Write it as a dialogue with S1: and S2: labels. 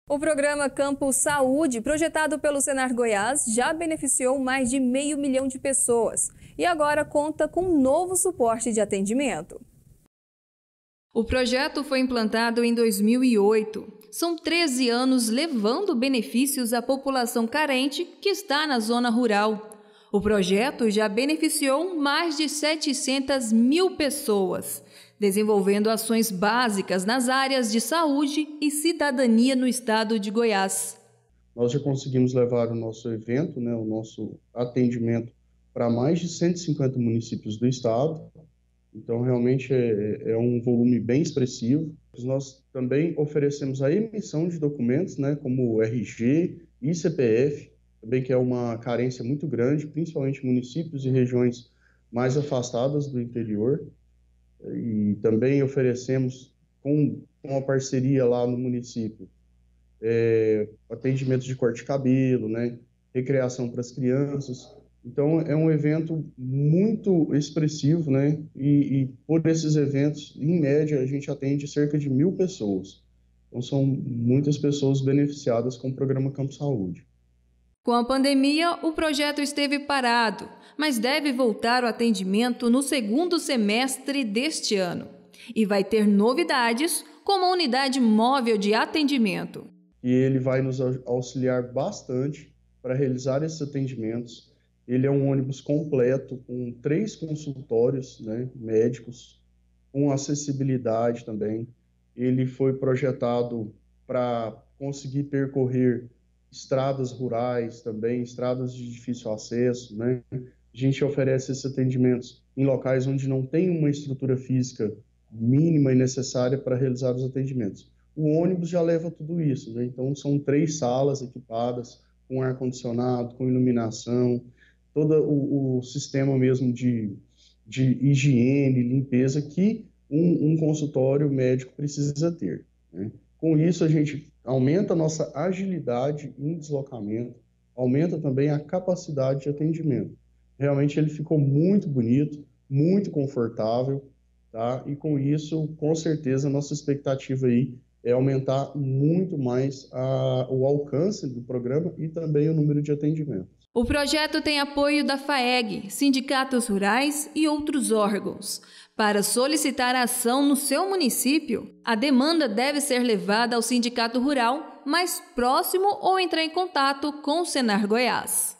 S1: O programa Campo Saúde, projetado pelo Senar Goiás, já beneficiou mais de 500 mil de pessoas e agora conta com um novo suporte de atendimento.
S2: O projeto foi implantado em 2008. São 13 anos levando benefícios à população carente que está na zona rural. O projeto já beneficiou mais de 700 mil pessoas, desenvolvendo ações básicas nas áreas de saúde e cidadania no estado de Goiás.
S3: Nós já conseguimos levar o nosso evento, o nosso atendimento para mais de 150 municípios do estado. Então, realmente é um volume bem expressivo. Nós também oferecemos a emissão de documentos, como o RG e CPF, também que é uma carência muito grande, principalmente em municípios e regiões mais afastadas do interior. E também oferecemos, com uma parceria lá no município, atendimento de corte de cabelo, recreação para as crianças. Então, é um evento muito expressivo, e por esses eventos, em média, a gente atende cerca de 1.000 pessoas. Então, são muitas pessoas beneficiadas com o programa Campo Saúde.
S2: Com a pandemia, o projeto esteve parado, mas deve voltar o atendimento no segundo semestre deste ano. E vai ter novidades, como a unidade móvel de atendimento.
S3: E ele vai nos auxiliar bastante para realizar esses atendimentos. Ele é um ônibus completo, com 3 consultórios médicos, com acessibilidade também. Ele foi projetado para conseguir percorrer estradas rurais também, estradas de difícil acesso, A gente oferece esses atendimentos em locais onde não tem uma estrutura física mínima e necessária para realizar os atendimentos. O ônibus já leva tudo isso, Então, são 3 salas equipadas com ar-condicionado, com iluminação, todo o sistema mesmo de higiene, limpeza que um consultório médico precisa ter, Com isso, a gente aumenta a nossa agilidade em deslocamento, aumenta também a capacidade de atendimento. Realmente ele ficou muito bonito, muito confortável, tá? E com isso, com certeza, a nossa expectativa aí é aumentar muito mais o alcance do programa e também o número de atendimentos.
S2: O projeto tem apoio da FAEG, sindicatos rurais e outros órgãos. Para solicitar a ação no seu município, a demanda deve ser levada ao sindicato rural mais próximo ou entrar em contato com o Senar Goiás.